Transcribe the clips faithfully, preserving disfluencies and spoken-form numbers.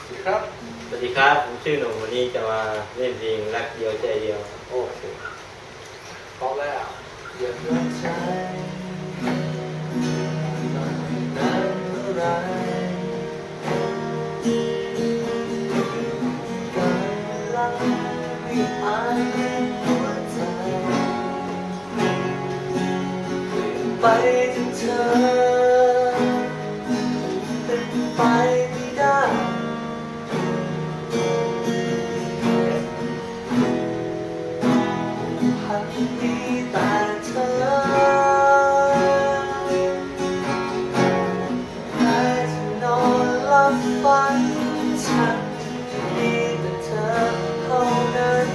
ครับสวัสดีครับผมชื่อหนุ่มวันนี้จะมาเล่นเพลงรักเดียวใจเดียวโอ้โหพร้อมแล้วเดือดร้อนใจนานเท่าไรการเวลาไม่อาจเปลี่ยนหัวใจเปลี่ยนไปจนเธอเป็นไปไม่ได้มีแต่เธอแต่จะนอนหลับฝันฉันมีแต่เธอเท่านั้น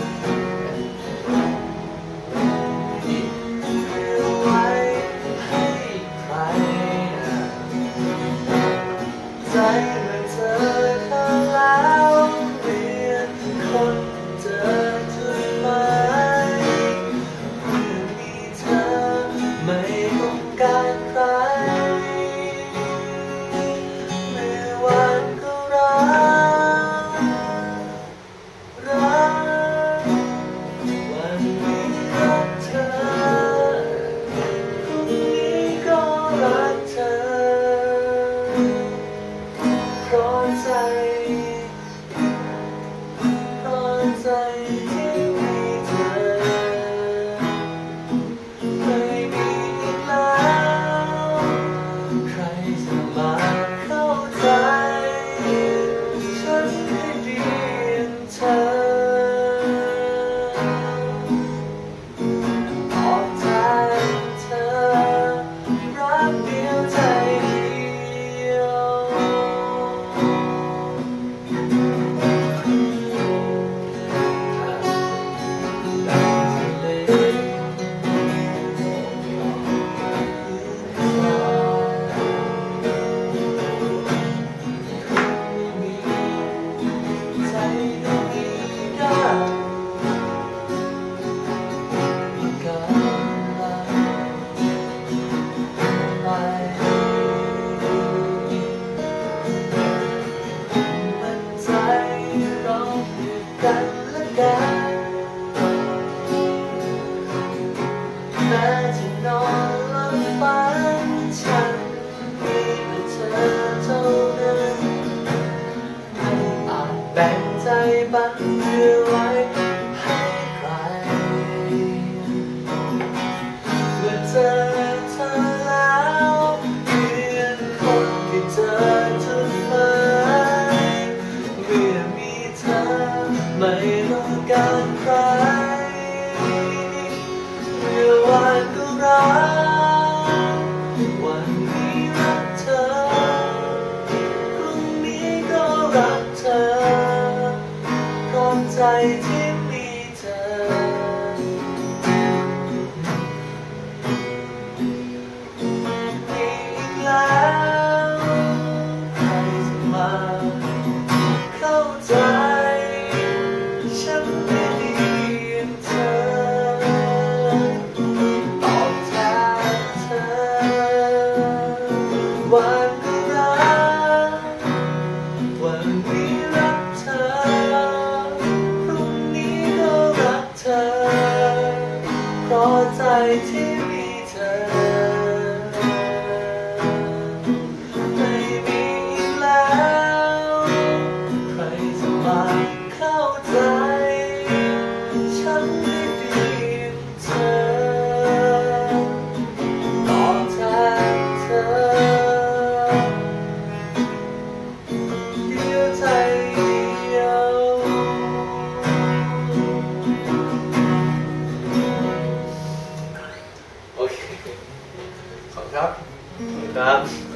ที่เหลือไว้ให้ใครใจเมื่อเธอเธอแล้วเปลี่ยนคนเจอจุดหมายไม่ต้องการใครเมื่อวานก็รักรักวันนี้รักเธอพรุ่งนี้ก็รักเธอเพราะใจเพราะใจที่มีเธอกันและกันแม้จะนอนหลับฝันฉันมีแต่เธอเท่านั้นไม่อาจแบ่งใจบังเพื่อไว้ให้ใครเมื่อเจอเธอแล้วเปลี่ยนคนที่เจอจุดหมายเมื่อมีเธอไม่ต้องการใครเมื่อวานก็รักวันนี้รักเธอพรุ่งนี้ก็รักเธอเพราะใจที่มีเธอมีอีกแล้วใครจะมาเข้าใจฉันไม่ดีอย่างเธอตอบแทนเธอวันก็รักวันนี้รักเธอพรุ่งนี้ก็รักเธอเพราะใจที่มีเธอไม่มีอีกแล้วใครจะมาเข้าใจฉันไม่ดีอย่างเธอตอบแทนเธอเดียวใจเดียวโอเคขอบคุณครับครับ